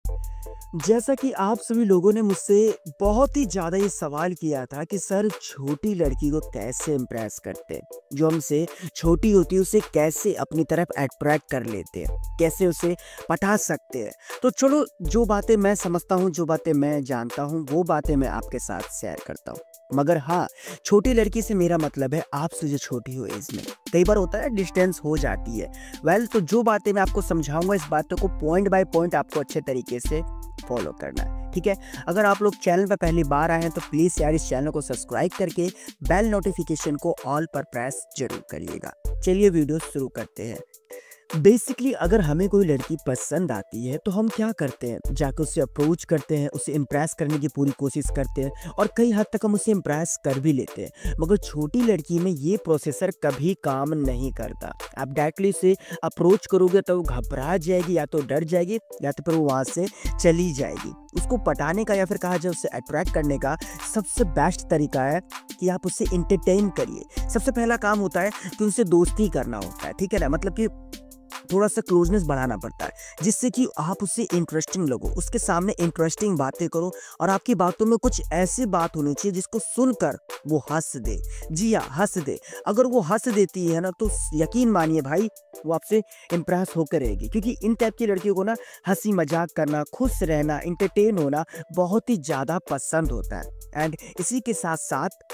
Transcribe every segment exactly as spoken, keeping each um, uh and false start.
जैसा कि आप सभी लोगों ने मुझसे बहुत ही ज़्यादा ये सवाल किया था कि सर छोटी लड़की को कैसे इम्प्रेस करते हैं, जो हमसे छोटी होती है उसे कैसे अपनी तरफ अट्रैक्ट कर लेते हैं, कैसे उसे पटा सकते हैं। तो चलो जो बातें मैं समझता हूँ, जो बातें मैं जानता हूँ, वो बातें मैं आपके साथ शेयर करता हूँ। मगर हाँ, छोटी लड़की से मेरा मतलब है आपसे जो छोटी हो एज में। कई बार होता है डिस्टेंस हो जाती है। वेल तो जो बातें मैं आपको समझाऊंगा, इस बातों को पॉइंट बाय पॉइंट आपको अच्छे तरीके से फॉलो करना है, ठीक है। अगर आप लोग चैनल पर पहली बार आए हैं तो प्लीज़ यार इस चैनल को सब्सक्राइब करके बेल नोटिफिकेशन को ऑल पर प्रेस जरूर करिएगा। चलिए वीडियो शुरू करते हैं। बेसिकली अगर हमें कोई लड़की पसंद आती है तो हम क्या करते हैं, जाकर उससे अप्रोच करते हैं, उसे इम्प्रेस करने की पूरी कोशिश करते हैं और कई हद तक हम उसे इम्प्रेस कर भी लेते हैं। मगर छोटी लड़की में ये प्रोसेसर कभी काम नहीं करता। आप डायरेक्टली उसे अप्रोच करोगे तो वो घबरा जाएगी, या तो डर जाएगी या तो फिर वो वहाँ से चली जाएगी। उसको पटाने का या फिर कहा जाए उसे अट्रैक्ट करने का सबसे बेस्ट तरीका है कि आप उसे इंटरटेन करिए। सबसे पहला काम होता है कि उनसे दोस्ती करना होता है, ठीक है ना। मतलब कि थोड़ा सा क्लोजनेस बढ़ाना पड़ता है, जिससे कि आप उससे इंटरेस्टिंग लगो, उसके सामने इंटरेस्टिंग बातें करो और आपकी बातों में कुछ ऐसी बात होनी चाहिए जिसको सुनकर वो हंस दे। जी हाँ, हंस दे। अगर वो हंस देती है ना तो यकीन मानिए भाई वो आपसे इम्प्रेस होकर रहेगी, क्योंकि इन टाइप की लड़कियों को ना हंसी मजाक करना, खुश रहना, इंटरटेन होना बहुत ही ज़्यादा पसंद होता है। एंड इसी के साथ साथ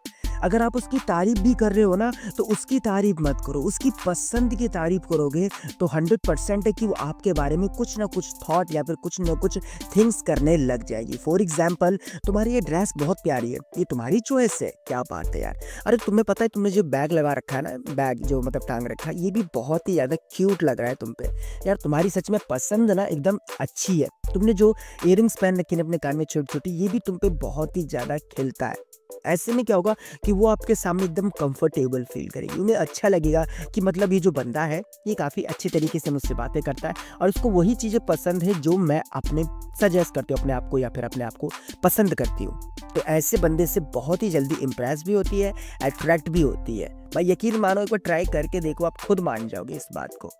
अगर आप उसकी तारीफ भी कर रहे हो ना तो उसकी तारीफ मत करो, उसकी पसंद की तारीफ करोगे तो हंड्रेड परसेंट है कि वो आपके बारे में कुछ ना कुछ थॉट या फिर कुछ ना कुछ थिंग्स करने लग जाएगी। फॉर एग्जाम्पल, तुम्हारी ये ड्रेस बहुत प्यारी है, ये तुम्हारी चॉइस है, क्या बात है यार। अरे तुम्हें पता है तुमने जो बैग लगा रखा है ना, बैग जो मतलब टांग रखा है, ये भी बहुत ही ज़्यादा क्यूट लग रहा है तुम पे यार। तुम्हारी सच में पसंद ना एकदम अच्छी है। तुमने जो इयरिंग्स पहन रखी है अपने कान में छोटी छोटी, ये भी तुम पे बहुत ही ज़्यादा खिलता है। ऐसे में क्या होगा कि वो आपके सामने एकदम कंफर्टेबल फील करेगी, उन्हें अच्छा लगेगा कि मतलब ये जो बंदा है ये काफ़ी अच्छे तरीके से मुझसे बातें करता है और उसको वही चीज़ें पसंद है जो मैं अपने सजेस्ट करती हूँ अपने आप को या फिर अपने आप को पसंद करती हूँ। तो ऐसे बंदे से बहुत ही जल्दी इम्प्रेस भी होती है, अट्रैक्ट भी होती है। भाई यकीन मानो, एक बार ट्राई करके देखो, आप खुद मान जाओगे इस बात को।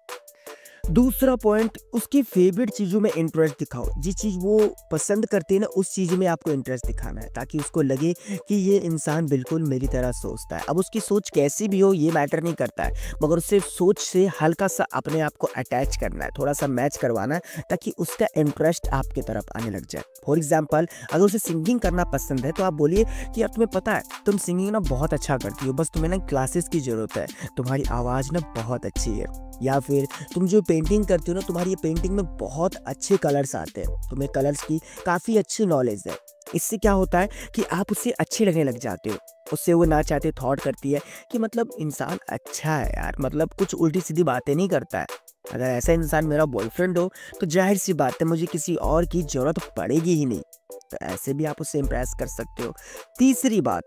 दूसरा पॉइंट, उसकी फेवरेट चीज़ों में इंटरेस्ट दिखाओ। जिस चीज़ वो पसंद करती है ना उस चीज़ में आपको इंटरेस्ट दिखाना है, ताकि उसको लगे कि ये इंसान बिल्कुल मेरी तरह सोचता है। अब उसकी सोच कैसी भी हो ये मैटर नहीं करता है, मगर उससे सोच से हल्का सा अपने आप को अटैच करना है, थोड़ा सा मैच करवाना है, ताकि उसका इंटरेस्ट आपकी तरफ आने लग जाए। फॉर एग्जाम्पल, अगर उसे सिंगिंग करना पसंद है तो आप बोलिए कि यार तुम्हें पता है तुम सिंगिंग ना बहुत अच्छा करती हो, बस तुम्हें ना क्लासेस की ज़रूरत है, तुम्हारी आवाज़ ना बहुत अच्छी है। या फिर तुम जो पेंटिंग करती हो ना, तुम्हारी ये पेंटिंग में बहुत अच्छे कलर्स आते हैं, तुम्हें कलर्स की काफ़ी अच्छी नॉलेज है। इससे क्या होता है कि आप उससे अच्छे लगने लग जाते हो। उससे वो ना चाहते थॉट करती है कि मतलब इंसान अच्छा है यार, मतलब कुछ उल्टी सीधी बातें नहीं करता है। अगर ऐसा इंसान मेरा बॉयफ्रेंड हो तो जाहिर सी बात है मुझे किसी और की ज़रूरत पड़ेगी ही नहीं। तो ऐसे भी आप उससे इम्प्रेस कर सकते हो। तीसरी बात,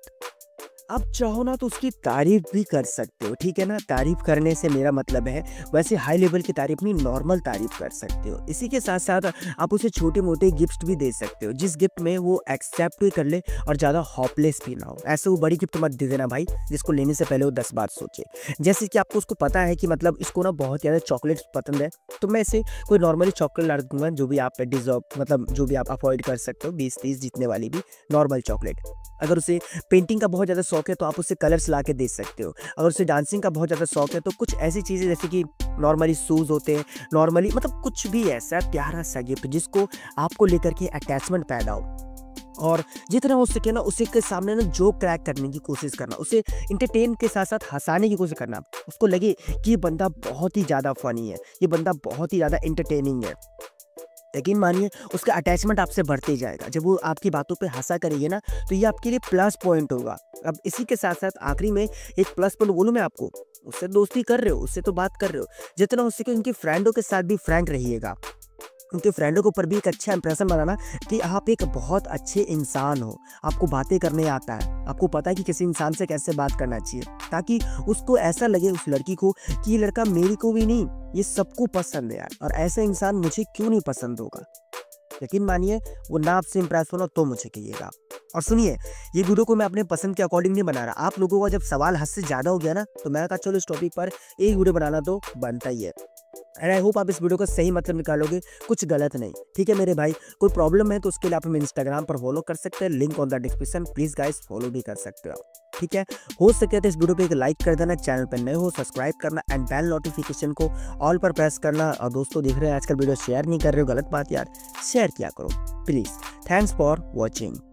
आप चाहो ना तो उसकी तारीफ भी कर सकते हो, ठीक है ना। तारीफ करने से मेरा मतलब है वैसे हाई लेवल की तारीफ नहीं, नॉर्मल तारीफ कर सकते हो। इसी के साथ साथ आप उसे छोटे मोटे गिफ्ट भी दे सकते हो, जिस गिफ्ट में वो एक्सेप्ट भी कर ले और ज़्यादा हॉपलेस भी ना हो। ऐसे वो बड़ी गिफ्ट मत दे देना भाई जिसको लेने से पहले वो दस बार सोचे। जैसे कि आपको उसको पता है कि मतलब इसको ना बहुत ज़्यादा चॉकलेट्स पसंद है, तो मैं इसे कोई नॉर्मली चॉकलेट ला दूंगा जो भी आप डिजर्व मतलब जो भी आप अवॉइड कर सकते हो, बीस तीस जितने वाली भी नॉर्मल चॉकलेट। अगर उसे पेंटिंग का बहुत ज़्यादा शौक है तो आप उसे कलर्स ला के दे सकते हो। अगर उसे डांसिंग का बहुत ज़्यादा शौक है तो कुछ ऐसी चीज़ें जैसे कि नॉर्मली शूज़ होते हैं, नॉर्मली मतलब कुछ भी ऐसा प्यारा सा गिफ्ट जिसको आपको लेकर के अटैचमेंट पैदा हो। और जितना हो सके ना उसी के सामने ना जोक क्रैक करने की कोशिश करना, उसे इंटरटेन के साथ साथ हंसाने की कोशिश करना। उसको लगे कि ये बंदा बहुत ही ज़्यादा फ़नी है, ये बंदा बहुत ही ज़्यादा इंटरटेनिंग है। यकीन मानिए उसका अटैचमेंट आपसे बढ़ते जाएगा। जब वो आपकी बातों पे हंसा करेगी ना तो ये आपके लिए प्लस पॉइंट होगा। अब इसी के साथ साथ आखिरी में एक प्लस पॉइंट बोलूँ मैं आपको, उससे दोस्ती कर रहे हो, उससे तो बात कर रहे हो, जितना हो सके उनकी फ्रेंडों के साथ भी फ्रैंक रहिएगा। उनके फ्रेंडों के ऊपर भी एक अच्छा इंप्रेशन बनाना कि आप एक बहुत अच्छे इंसान हो, आपको बातें करने आता है, आपको पता है कि किसी इंसान से कैसे बात करना चाहिए, ताकि उसको ऐसा लगे उस लड़की को कि ये लड़का मेरे को भी नहीं, ये सबको पसंद है यार, और ऐसा इंसान मुझे क्यों नहीं पसंद होगा। यकीन मानिए वो ना आपसे इंप्रेस होना तो मुझे कहिएगा। और सुनिए, ये वीडियो को मैं अपने पसंद के अकॉर्डिंग नहीं बना रहा। आप लोगों का जब सवाल हद से ज़्यादा हो गया ना तो मैंने कहा चलो इस टॉपिक पर एक वीडियो बनाना तो बनता ही है। एंड आई होप आप इस वीडियो का सही मतलब निकालोगे, कुछ गलत नहीं। ठीक है मेरे भाई, कोई प्रॉब्लम है तो उसके लिए आप हमें इंस्टाग्राम पर फॉलो कर सकते हैं, link on the description, please guys follow भी कर सकते हो आप। ठीक है, हो सके तो इस वीडियो पे एक लाइक कर देना, चैनल पर नए हो सब्सक्राइब करना एंड बेल नोटिफिकेशन को ऑल पर प्रेस करना। और दोस्तों देख रहे हैं आजकल वीडियो शेयर नहीं कर रहे हो, गलत बात यार, शेयर किया करो प्लीज़। Thanks for watching.